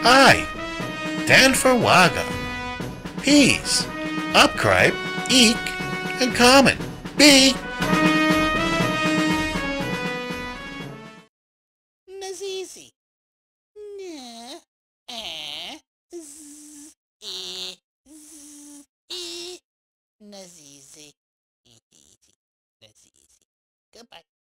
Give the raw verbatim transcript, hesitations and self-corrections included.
I. Dan for Waga. Peas. Upcribe, eek, and common. B. Nazizi. N, eh, z, e, z, e. Nazizi. Nazizi. Goodbye.